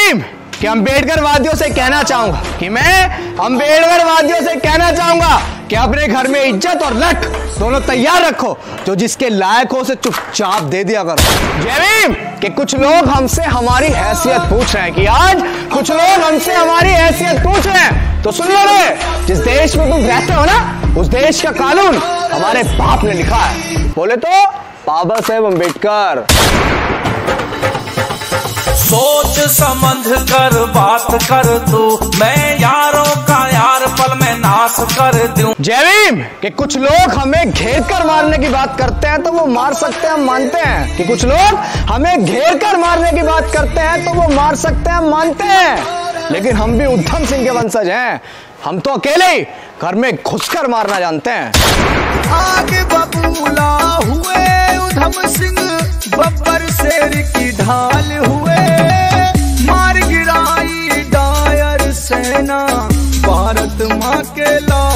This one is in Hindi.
भीम कि अम्बेडकरवादियों से कहना चाहूंगा कि मैं अम्बेडकरवादियों से कहना चाहूंगा कि अपने घर में इज्जत और लठ दोनों तैयार रखो। जो जिसके लायक हो उसे चुपचाप दे दिया करो। जय भीम कि कुछ लोग हमसे हमारी हैसियत पूछ रहे हैं कि आज कुछ लोग हमसे हमारी हैसियत पूछ रहे हैं, तो सुन लो रे, जिस देश में तुम रहते हो ना, उस देश का कानून हमारे बाप ने लिखा है। बोले तो बाबा साहेब अम्बेडकर। सोच समझ कर बात कर तू, मैं यारों का यार पल में नाश कर दूं। जय भीम कि कुछ लोग हमें घेर कर मारने की बात करते हैं तो वो मार सकते हैं, हम मानते हैं। कि कुछ लोग हमें घेर कर मारने की बात करते हैं तो वो मार सकते हैं, हम मानते हैं। लेकिन हम भी उधम सिंह के वंशज हैं, हम तो अकेले ही घर में घुसकर मारना जानते हैं। आगे बबूला हुए उधम सिंह, बब्बर शेर की ढाल हुए, मार गिराई डायर सेना, भारत माँ के लाल।